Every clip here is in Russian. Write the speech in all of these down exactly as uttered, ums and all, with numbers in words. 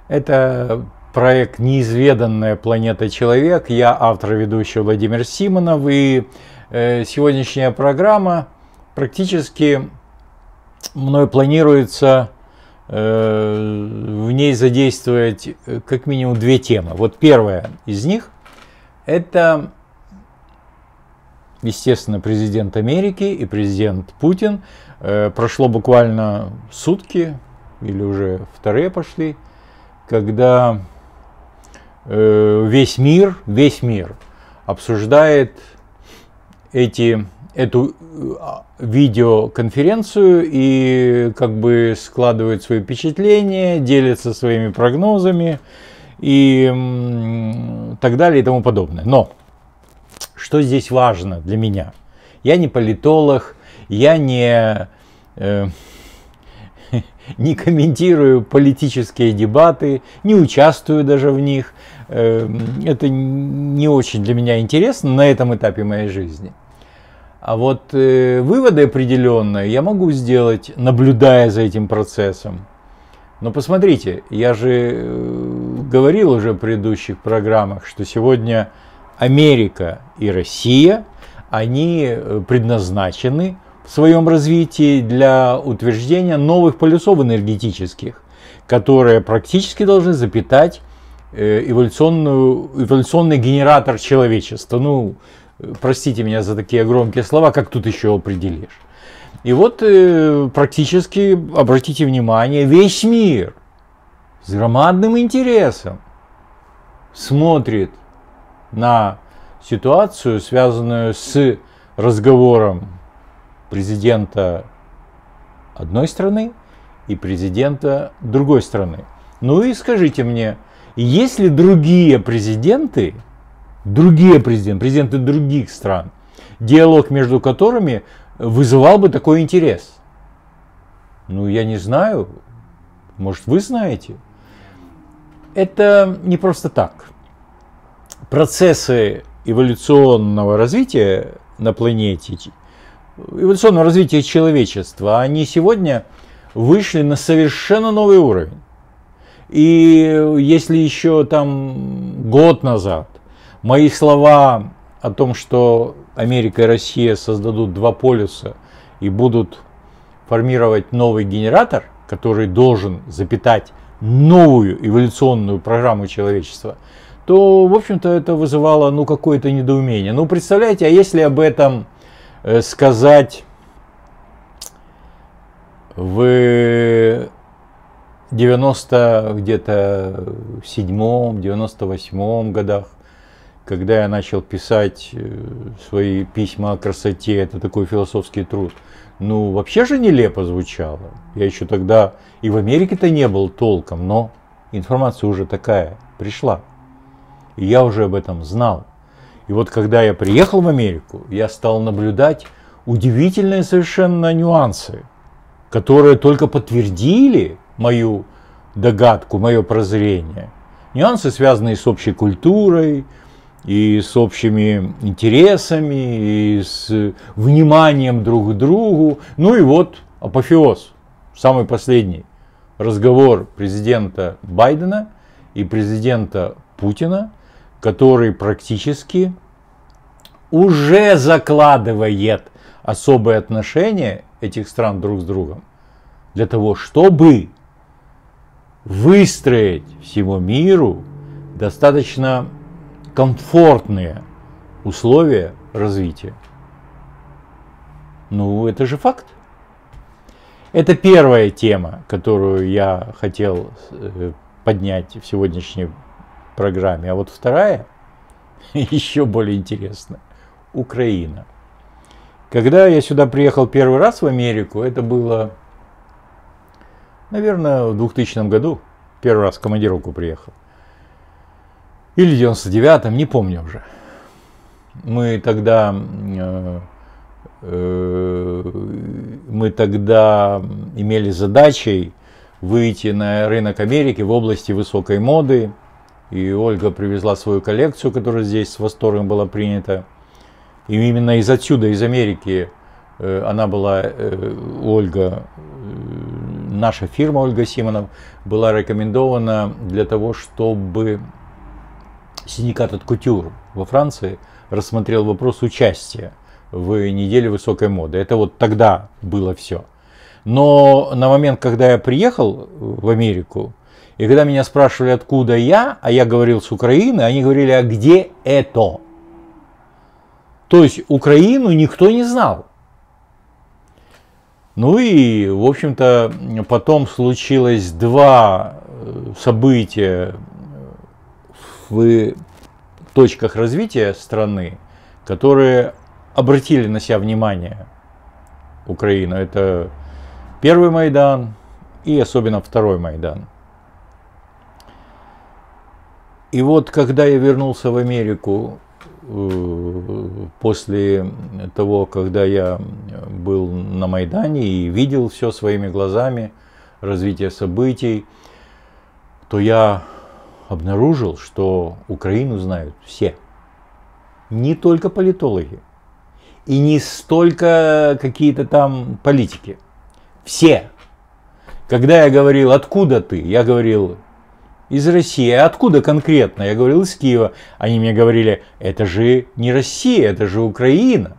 Это проект «Неизведанная планета Человек». Я автор и ведущий Владимир Симонов. И э, сегодняшняя программа практически мной планируется э, в ней задействовать как минимум две темы. Вот первая из них – это, естественно, президент Америки и президент Путин. Э, прошло буквально сутки, или уже вторые пошли, когда э, весь мир, весь мир обсуждает эти, эту видеоконференцию и как бы складывает свои впечатления, делится своими прогнозами и м, так далее и тому подобное. Но что здесь важно для меня? Я не политолог, я не... Э, не комментирую политические дебаты, не участвую даже в них. Это не очень для меня интересно на этом этапе моей жизни. А вот выводы определенные я могу сделать, наблюдая за этим процессом. Но посмотрите, я же говорил уже в предыдущих программах, что сегодня Америка и Россия, они предназначены в своем развитии для утверждения новых полюсов энергетических, которые практически должны запитать эволюционную, эволюционный генератор человечества. Ну, простите меня за такие громкие слова, как тут еще определишь. И вот практически, обратите внимание, весь мир с громадным интересом смотрит на ситуацию, связанную с разговором президента одной страны и президента другой страны. Ну и скажите мне, есть ли другие президенты, другие президенты, президенты других стран, диалог между которыми вызывал бы такой интерес? Ну, я не знаю, может, вы знаете. Это не просто так. Процессы эволюционного развития на планете, эволюционного развития человечества, они сегодня вышли на совершенно новый уровень. И если еще там год назад мои слова о том, что Америка и Россия создадут два полюса и будут формировать новый генератор, который должен запитать новую эволюционную программу человечества, то, в общем-то, это вызывало ну, какое-то недоумение. Ну, представляете, а если об этом сказать в девяносто где-то седьмом, девяносто восьмом годах, когда я начал писать свои письма о красоте, это такой философский труд, ну вообще же нелепо звучало. Я еще тогда и в Америке-то не был толком, но информация уже такая пришла. И я уже об этом знал. И вот когда я приехал в Америку, я стал наблюдать удивительные совершенно нюансы, которые только подтвердили мою догадку, мое прозрение. Нюансы, связанные с общей культурой, и с общими интересами, и с вниманием друг к другу. Ну и вот апофеоз, самый последний разговор президента Байдена и президента Путина, который практически уже закладывает особые отношения этих стран друг с другом для того, чтобы выстроить всему миру достаточно комфортные условия развития. Ну, это же факт. Это первая тема, которую я хотел поднять в сегодняшней программе. А вот вторая, еще более интересная, Украина. Когда я сюда приехал первый раз в Америку, это было, наверное, в двухтысячном году. Первый раз в командировку приехал. Или в девяносто девятом, не помню уже. Мы тогда, э, э, мы тогда имели задачей выйти на рынок Америки в области высокой моды. И Ольга привезла свою коллекцию, которая здесь с восторгом была принята. И именно из отсюда, из Америки, она была, Ольга, наша фирма Ольга Симонов была рекомендована для того, чтобы синдикат от кутюр во Франции рассмотрел вопрос участия в неделе высокой моды. Это вот тогда было все. Но на момент, когда я приехал в Америку, и когда меня спрашивали, откуда я, а я говорил с Украины, они говорили, а где это? То есть Украину никто не знал. Ну и, в общем-то, потом случилось два события в точках развития страны, которые обратили на себя внимание Украину. Это первый Майдан и особенно второй Майдан. И вот когда я вернулся в Америку после того, когда я был на Майдане и видел все своими глазами, развитие событий, то я обнаружил, что Украину знают все. Не только политологи. И не столько какие-то там политики. Все. Когда я говорил, откуда ты, я говорил, из России. А откуда конкретно? Я говорил, из Киева. Они мне говорили, это же не Россия, это же Украина.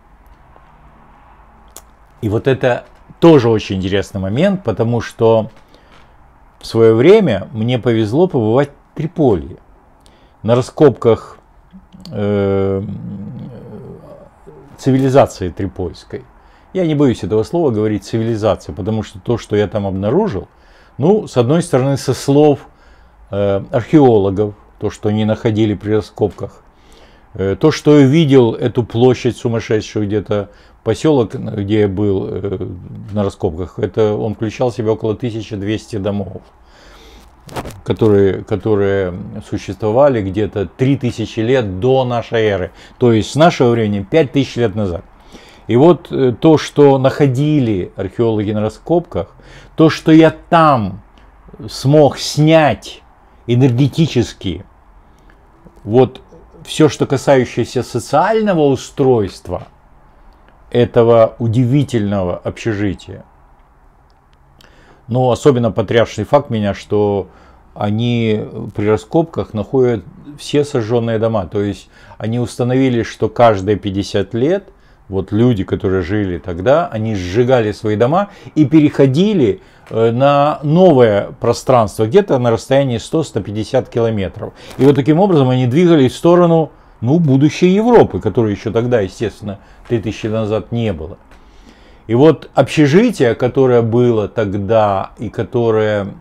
И вот это тоже очень интересный момент, потому что в свое время мне повезло побывать в Триполье. На раскопках э, цивилизации трипольской. Я не боюсь этого слова говорить цивилизация, потому что то, что я там обнаружил, ну, с одной стороны, со слов археологов, то, что они находили при раскопках, то, что я видел эту площадь сумасшедшую, где-то поселок, где я был на раскопках, это он включал в себя около тысячи двухсот домов, которые, которые существовали где-то три тысячи лет до нашей эры, то есть с нашего времени пять тысяч лет назад. И вот то, что находили археологи на раскопках, то, что я там смог снять энергетически, вот все, что касающееся социального устройства этого удивительного общежития. Но особенно потрясший факт меня, что они при раскопках находят все сожженные дома. То есть они установили, что каждые пятьдесят лет вот люди, которые жили тогда, они сжигали свои дома и переходили на новое пространство, где-то на расстоянии сто — сто пятьдесят километров. И вот таким образом они двигались в сторону, ну, будущей Европы, которой еще тогда, естественно, три тысячи лет назад не было. И вот общежитие, которое было тогда и которое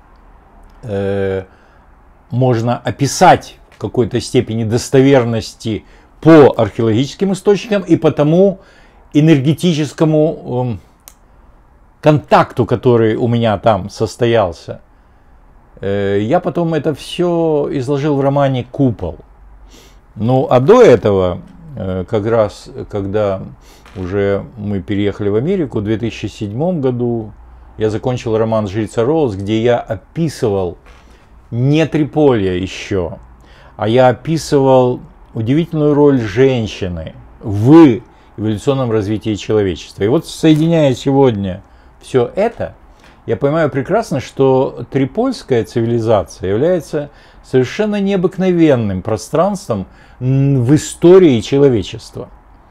э, можно описать в какой-то степени достоверности по археологическим источникам и по тому энергетическому э, контакту, который у меня там состоялся. Э, я потом это все изложил в романе «Купол». Ну, а до этого, э, как раз, когда уже мы переехали в Америку, в две тысячи седьмом году я закончил роман «Жрица Роуз», где я описывал не Триполье еще, а я описывал удивительную роль женщины в эволюционном развитии человечества. И вот, соединяя сегодня все это, я понимаю прекрасно, что трипольская цивилизация является совершенно необыкновенным пространством в истории человечества.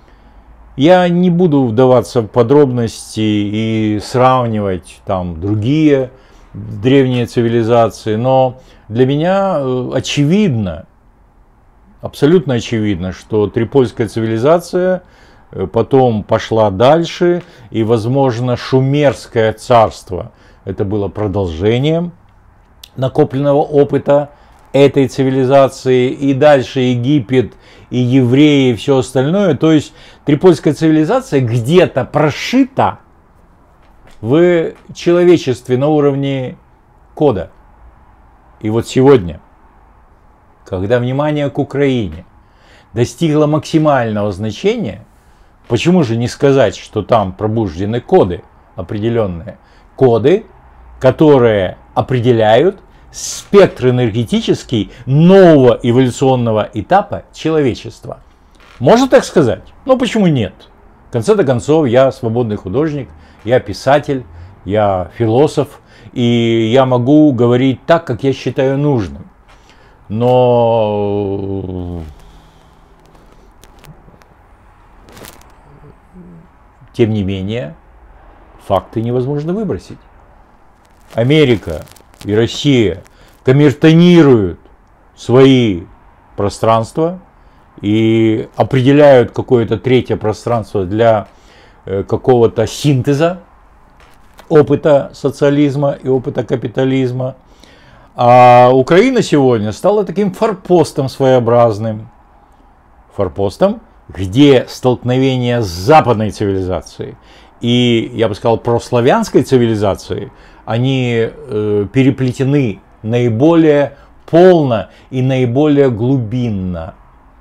Я не буду вдаваться в подробности и сравнивать там другие древние цивилизации, но для меня очевидно, абсолютно очевидно, что трипольская цивилизация потом пошла дальше, и, возможно, Шумерское царство это было продолжением накопленного опыта этой цивилизации, и дальше Египет, и евреи, и все остальное. То есть трипольская цивилизация где-то прошита в человечестве на уровне кода. И вот сегодня, когда внимание к Украине достигло максимального значения, почему же не сказать, что там пробуждены коды определенные? Коды, которые определяют спектр энергетический нового эволюционного этапа человечества. Можно так сказать? Ну почему нет? В конце-то концов, я свободный художник, я писатель, я философ, и я могу говорить так, как я считаю нужным. Но тем не менее, факты невозможно выбросить. Америка и Россия камертонируют свои пространства и определяют какое-то третье пространство для какого-то синтеза опыта социализма и опыта капитализма. А Украина сегодня стала таким форпостом своеобразным. Форпостом, где столкновение с западной цивилизацией и, я бы сказал, прославянской цивилизацией, они э, переплетены наиболее полно и наиболее глубинно.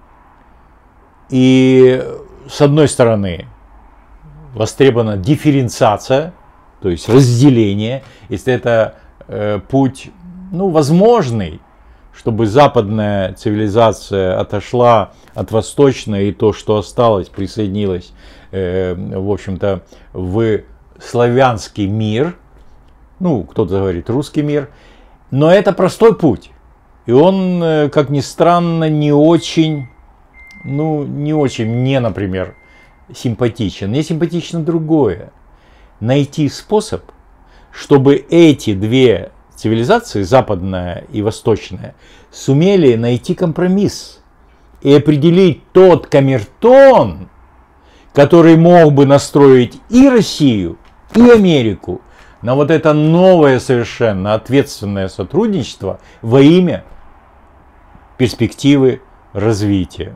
И с одной стороны востребована дифференциация, то есть разделение, если это э, путь, ну, возможный, чтобы западная цивилизация отошла от восточной, и то, что осталось, присоединилось, э, в общем-то, в славянский мир, ну, кто-то говорит русский мир, но это простой путь, и он, э, как ни странно, не очень, ну, не очень мне, например, симпатичен. Мне симпатично другое. Найти способ, чтобы эти две цивилизации, западная и восточная, сумели найти компромисс и определить тот камертон, который мог бы настроить и Россию, и Америку на вот это новое совершенно ответственное сотрудничество во имя перспективы развития.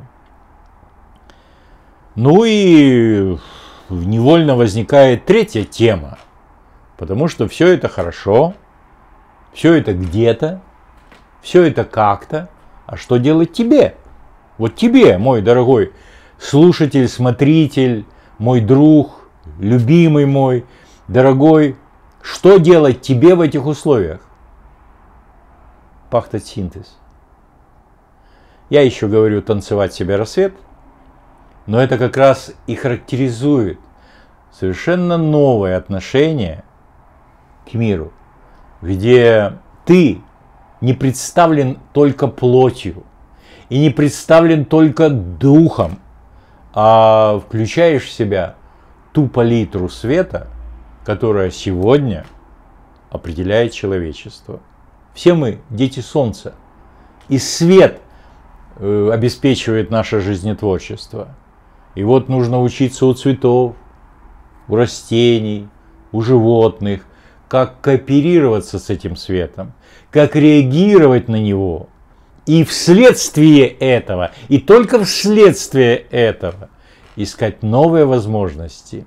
Ну и невольно возникает третья тема, потому что все это хорошо, все это где-то, все это как-то, а что делать тебе? Вот тебе, мой дорогой слушатель, смотритель, мой друг, любимый мой, дорогой, что делать тебе в этих условиях? Пахтать синтез. Я еще говорю танцевать себе рассвет, но это как раз и характеризует совершенно новое отношение к миру, где ты не представлен только плотью и не представлен только духом, а включаешь в себя ту палитру света, которая сегодня определяет человечество. Все мы дети Солнца, и свет э, обеспечивает наше жизнетворчество. И вот нужно учиться у цветов, у растений, у животных, как кооперироваться с этим светом, как реагировать на него. И вследствие этого, и только вследствие этого, искать новые возможности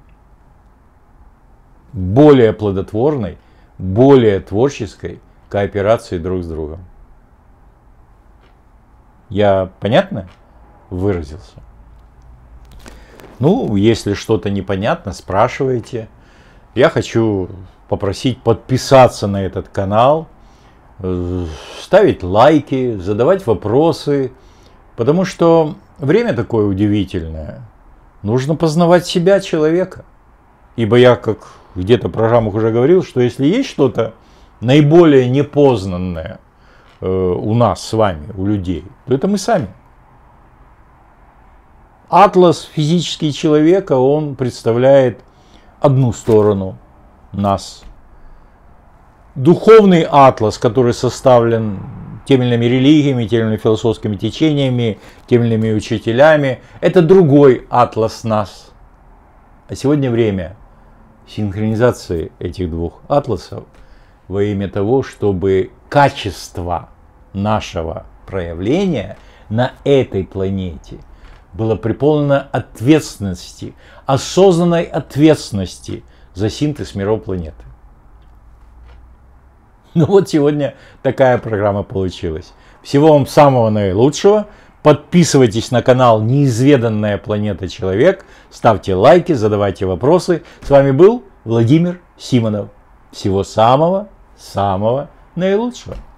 более плодотворной, более творческой кооперации друг с другом. Я понятно выразился? Ну, если что-то непонятно, спрашивайте. Я хочу попросить подписаться на этот канал, ставить лайки, задавать вопросы, потому что время такое удивительное. Нужно познавать себя, человека. Ибо я, как где-то в программах уже говорил, что если есть что-то наиболее непознанное э, у нас с вами, у людей, то это мы сами. Атлас физический человека, он представляет одну сторону нас. Духовный атлас, который составлен теми или иными религиями, теми или иными философскими течениями, теми или иными учителями, это другой атлас нас. А сегодня время синхронизации этих двух атласов во имя того, чтобы качество нашего проявления на этой планете было преполнено ответственности, осознанной ответственности за синтез миров планеты. Ну вот сегодня такая программа получилась. Всего вам самого наилучшего. Подписывайтесь на канал «Неизведанная планета Человек». Ставьте лайки, задавайте вопросы. С вами был Владимир Симонов. Всего самого-самого наилучшего.